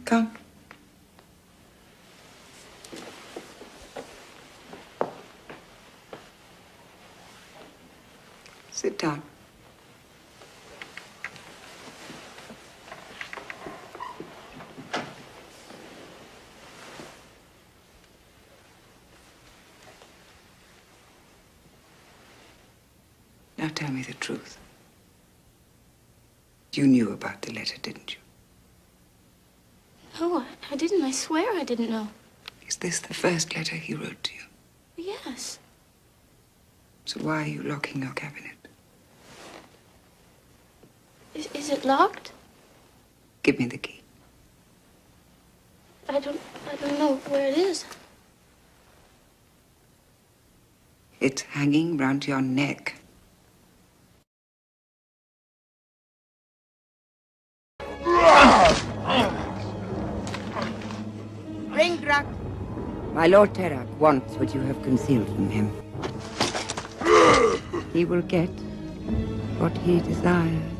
Come. Sit down. Now tell me the truth. You knew about the letter, didn't you? No, I didn't. I swear I didn't know. Is this the first letter he wrote to you? Yes. So why are you locking your cabinet? Is it locked? Give me the key. I don't know where it is. It's hanging round your neck. Bring Drac. My Lord Terak wants what you have concealed from him. He will get what he desires.